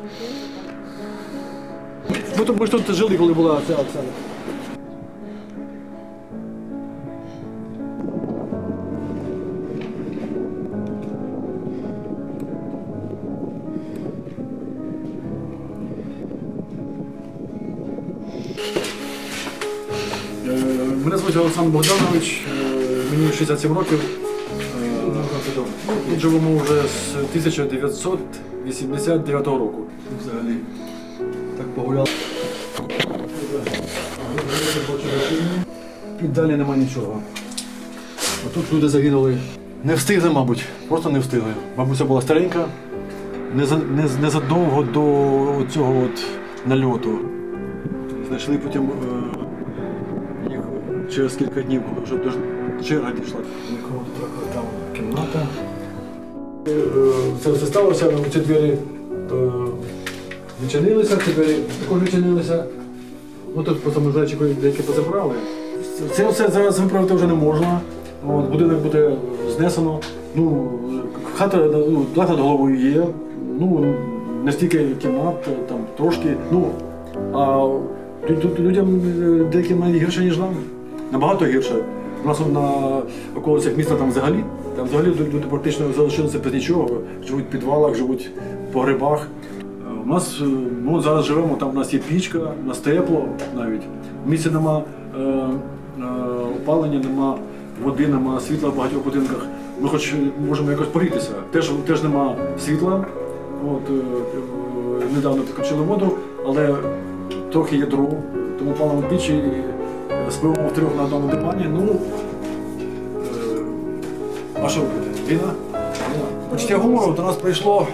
Ми ж тут жили, коли була ця Оксана. Мене звуть Олександр Богданович, мені 67 років. Тут живемо вже з 1989 року. Взагалі так погуляли. І далі нема нічого. А тут люди загинули. Не встигли, мабуть, просто не встигли. Бабуся була старенька, незадовго до цього от нальоту. Знайшли потім їх через кілька днів, коли вже черга дійшла. Нікого тут там кімната. Це все сталося, ці двері відчинилися, ці двері також відчинилися. Ну, тут просто ми деякі позабрали. Це все зараз виправити вже не можна. От, будинок буде знесено. Ну, хата над головою є. Ну, не стільки кімнат, там трошки. Ну, а людям деяким гірше, ніж нам. Набагато гірше. У нас на околицях міста там взагалі люди практично залишилися без нічого. Живуть в підвалах, живуть в погребах. У нас, ну, зараз живемо, там у нас є пічка, у нас тепло навіть. В місті нема опалення, нема води, нема світла в багатьох будинках. Ми хоч можемо якось погрітися. Теж нема світла. От, недавно підключили воду, але трохи є дров, тому палимо в пічі і спимо втрьох на одному дивані. Ну, а що робити? Війна? Почуття гумору до нас прийшло.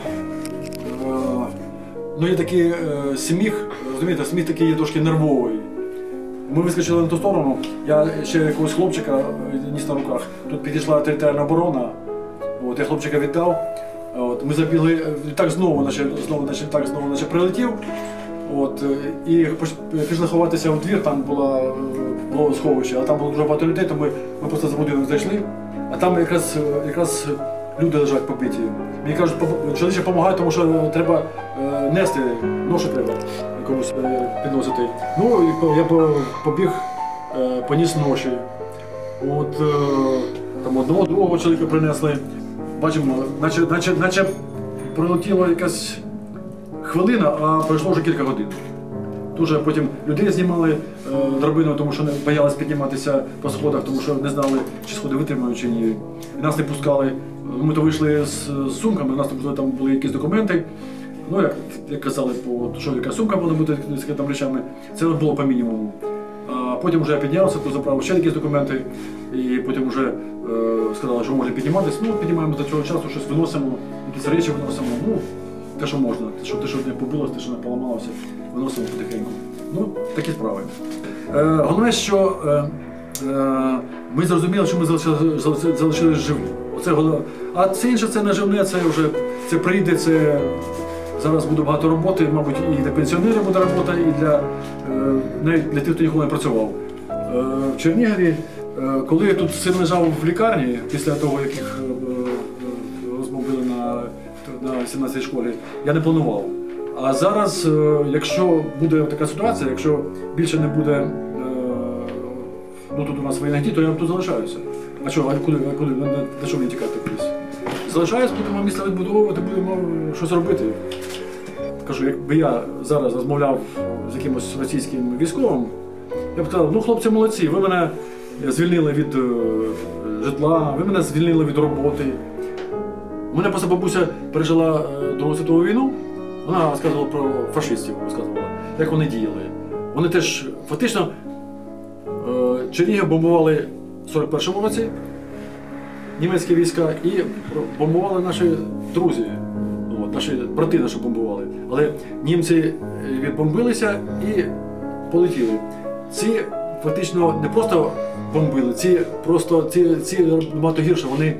Ну, є такий сміх, розумієте, сміх такий є трошки нервовий. Ми вискочили на ту сторону, я ще якогось хлопчика ніс на руках. Тут підійшла територіальна оборона, от, я хлопчика віддав. От, ми забігли, так знову прилетів. От, і пішли ховатися в двір, там було сховище, а там було дуже багато людей, то ми просто за будинок зайшли, а там якраз люди лежать побиті. Мені кажуть, чоловіче допомагає, тому що треба нести, ношу треба комусь підносити. Ну, я побіг, поніс ноші. От, там одного, другого чоловіка принесли. Бачимо, наче пролетіла якась хвилина, а пройшло вже кілька годин. Дуже потім людей знімали драбину, тому що не боялись підніматися по сходах, тому що не знали, чи сходи витримають, чи ні. І нас не пускали. Ми то вийшли з сумками, у нас там були якісь документи. Ну, як казали, що яка сумка мала бути з там речами, це було по мінімуму. А потім вже я піднявся, то забрав ще якісь документи, і потім вже сказали, що можна підніматися. Ну, піднімаємо до цього часу, щось виносимо, якісь речі виносимо. Ну, те, що можна, те, що не побилося, те, що не поламалося, виносимо потихеньку. Ну, такі справи. Головне, що ми зрозуміли, що ми залишилися живі. Оце головне. А це інше, це наживне, це вже прийде, це зараз буде багато роботи, мабуть, і для пенсіонерів буде робота, і навіть для тих, хто ніколи не працював. В Чернігові, коли я тут син лежав в лікарні, після того, як їх розмовили на 17-й школі, я не планував. А зараз, якщо буде така ситуація, якщо більше не буде тут у нас воєнних дій, то я тут залишаюся. А що, куди? На що мені тікати кудись? Залишаюсь, будемо місто відбудовувати, будемо щось робити. Кажу, якби я зараз розмовляв з якимось російським військовим, я б сказав, ну хлопці молодці, ви мене звільнили від житла, ви мене звільнили від роботи. У мене просто бабуся пережила Другу світову війну, вона розказувала про фашистів, як вони діяли. Вони теж фактично Чернігів бомбували в 41-му році, німецькі війська, і бомбували наші друзі, наші брати наші бомбували. Але німці відбомбилися і полетіли. Ці фактично не просто бомбили, ці набагато гірше, вони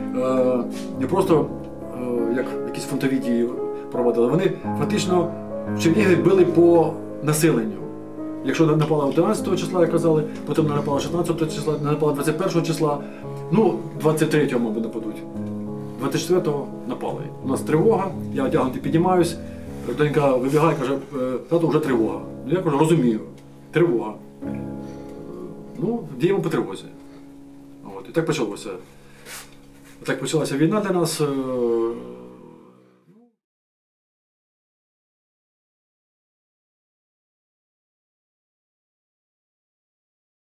не просто як якісь фронтові дії проводили, вони фактично в Чернігові били по населенню. Якщо напала 11 числа, як казали, потім не напала 16 числа, не напала 21 числа, ну 23-го, мабуть, нападуть. 24-го напали. У нас тривога, я одягнутий піднімаюсь, Донька вибігає, каже, тато, вже тривога. Я кажу, розумію, тривога. Ну, діємо по тривозі. От, і так почалося. Так почалася війна для нас.